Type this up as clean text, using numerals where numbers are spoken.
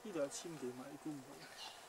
迄条深地嘛会滚无。